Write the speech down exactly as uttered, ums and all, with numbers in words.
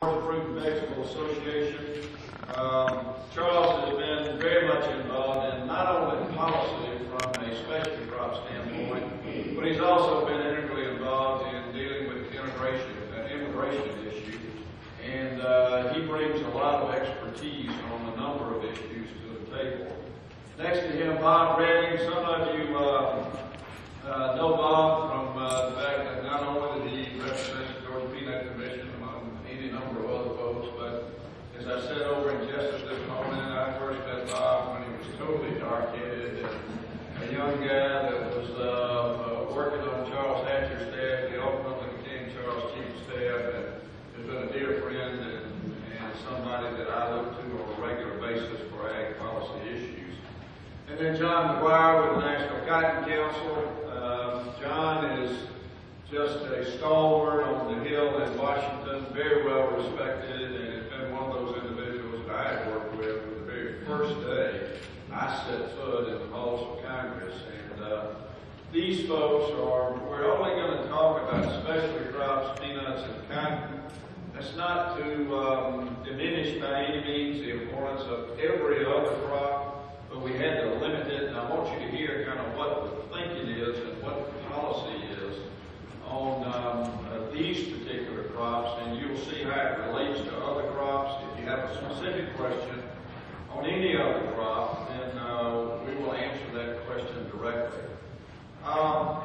The Fruit and Vegetable Association. Um, Charles has been very much involved in not only policy from a specialty crop standpoint, but he's also been integrally involved in dealing with integration, uh, immigration issues. And uh, he brings a lot of expertise on a number of issues to the table. Next to him, Bob Redding. Some of you uh, uh, know Bob from uh, the fact that not only did he represent the Georgia Peanut Commission among any number of other folks, but as I said over in Justice this morning, I first met Bob when he was totally dark-headed and a young guy that was uh, uh, working on Charles Hatcher's staff. He ultimately became Charles' chief of staff and has been a dear friend and, and somebody that I look to on a regular basis for ag policy issues. And then John McGuire with the National Cotton Council. Uh, John is just a stalwart on the Hill in Washington, very well respected, and has been one of those individuals that I have worked with from the very first day I set foot in the halls of Congress. And uh, these folks are, we're only going to talk about specialty crops, peanuts, and cotton. That's not to um, diminish by any means the importance of every other crop, but we had to limit it, and I want you to hear kind of what the thinking is and what the policy is on um, uh, these particular crops, and you'll see how it relates to other crops. If you have a specific question on any other crop, then uh, we will answer that question directly. Um,